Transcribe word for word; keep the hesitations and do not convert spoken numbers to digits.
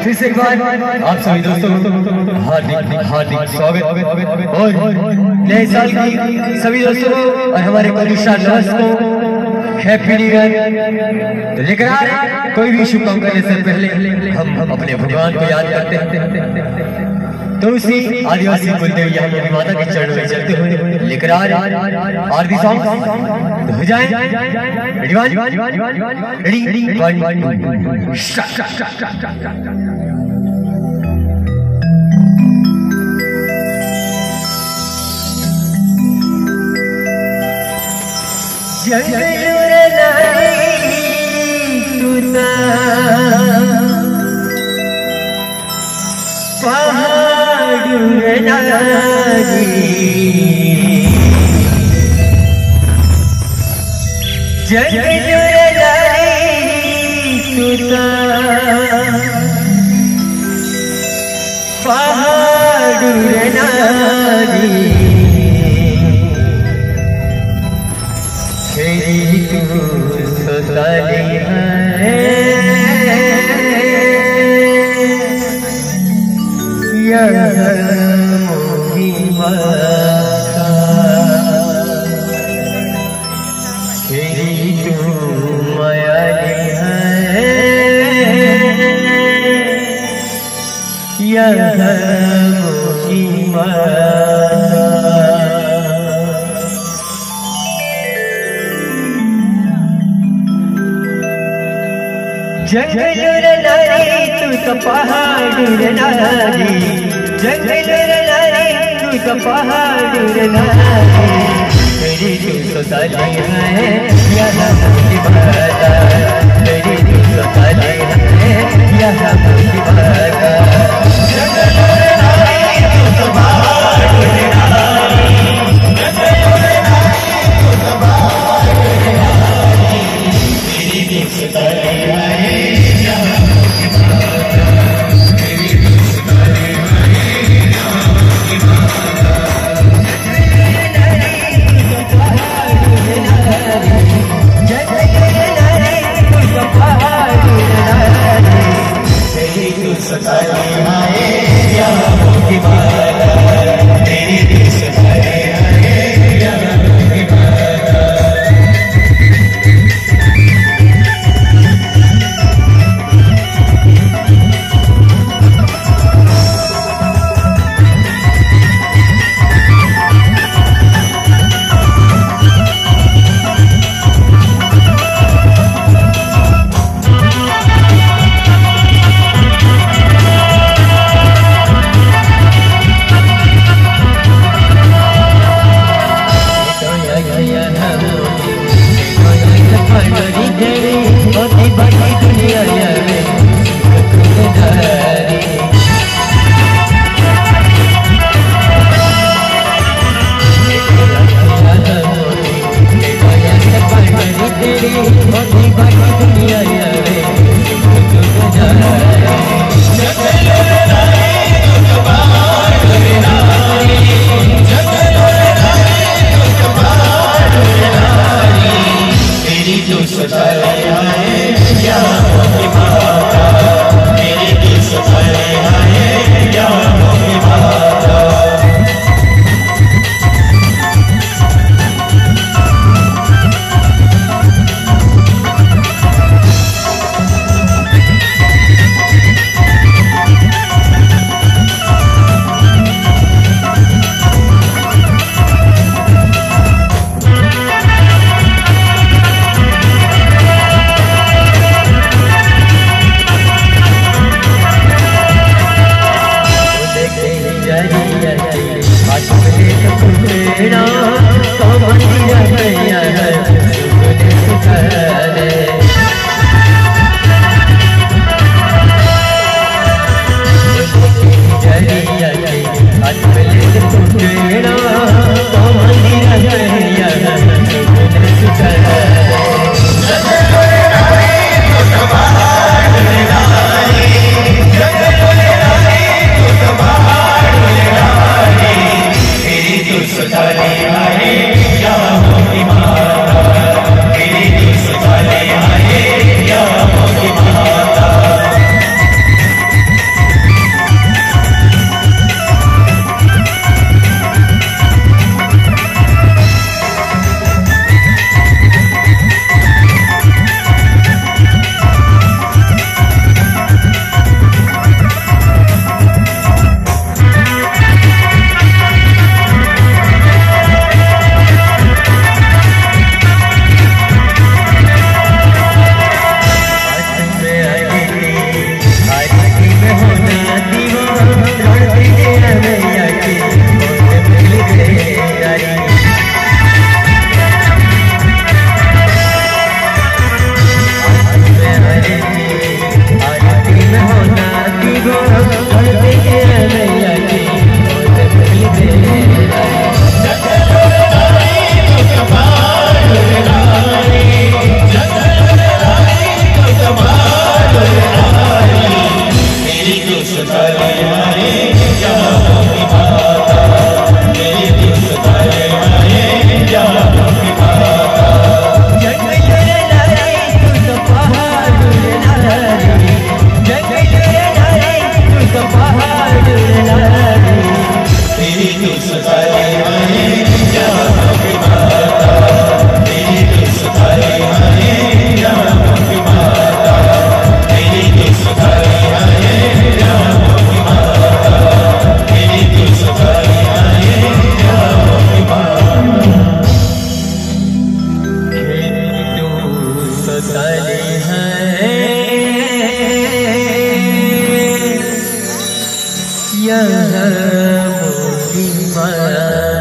फिर से एक बार आप सभी दोस्तों हार्दिक हार्दिक स्वागत और नए साल की सभी दोस्तों और हमारे कोलिशा लवर्स को हैप्पी न्यू ईयर। तो लेकर आ रहे हैं कोई भी शुभ काम करने से पहले हम हम अपने भगवान को याद करते हैं। तो उसी आदिवासी कुलदेव यहाँ माता के चरणों में चलते हुए लेकर आ रहे आरती सॉन्ग तो हो जाए ready one ready ready one जंगल नारी तू तो पहाड़ नारी, जंगल नारी तू तो पहाड़ नारी, तेरी तू तो साली है यहाँ की बात, तेरी तू तो साली है यहाँ की बात। जंगल नारी तू तो पहाड़ नारी, जंगल नारी तू तो पहाड़ नारी, तेरी तू तो साली है यहाँ मोती माँ